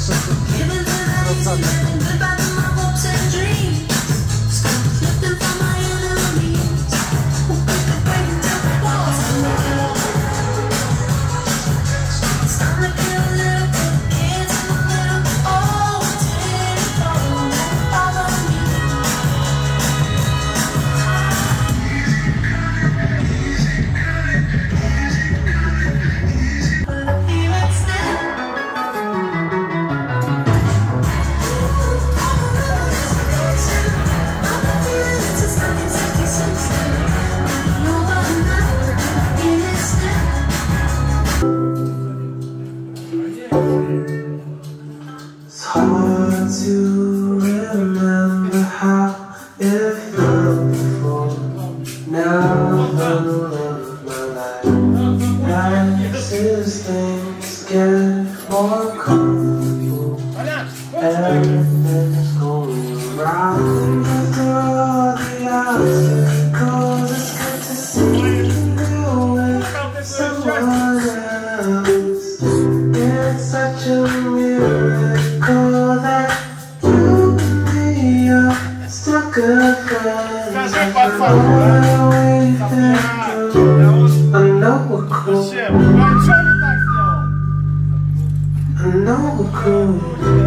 To remember how it felt before. Now the love of my life as things get more comfortable. Everything's going around after all the obstacles. It's good to see you with someone else. It's such a miracle that still good friends. All we've been through, I know we're cool. I know we're cool.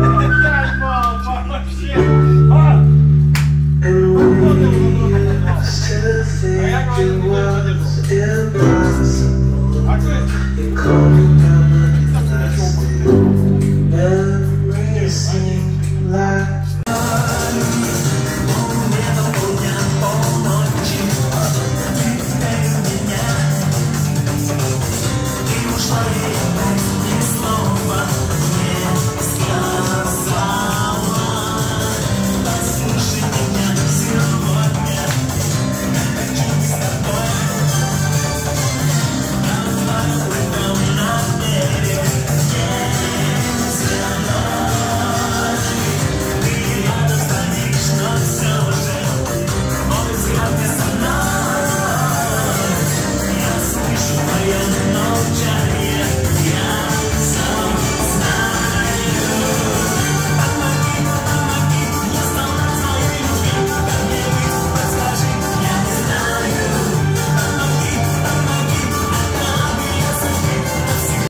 And we used to think it was impossible. You call me